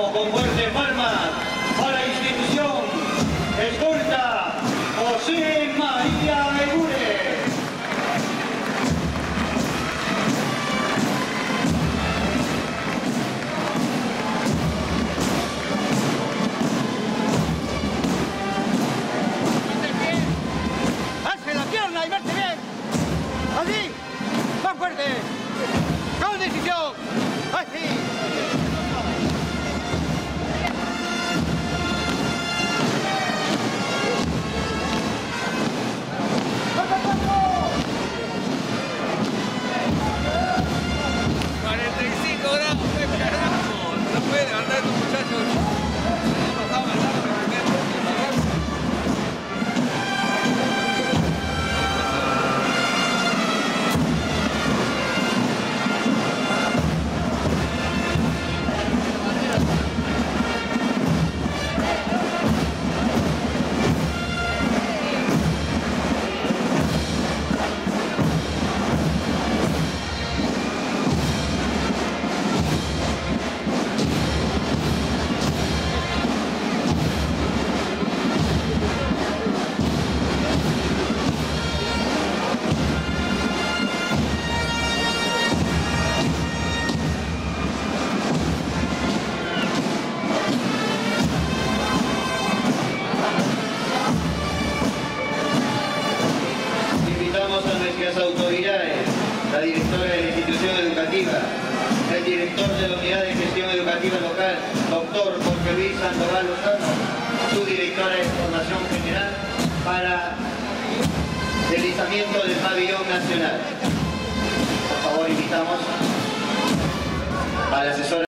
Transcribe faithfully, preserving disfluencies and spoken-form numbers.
aplauso con fuertes palmas a la institución escolta José María Egure. ¡Alce la pierna y verte bien! ¡Así! ¡Más fuerte! ¡Con decisión! ¡Así! cuarenta y cinco grados, qué carajo. No puede levantar estos muchachos. No está bailando primero. A nuestras autoridades, la directora de la institución educativa, el director de la unidad de gestión educativa local, doctor Jorge Luis Sandoval Lozano, su directora de formación general, para el izamiento del pabellón nacional. Por favor, invitamos al asesor.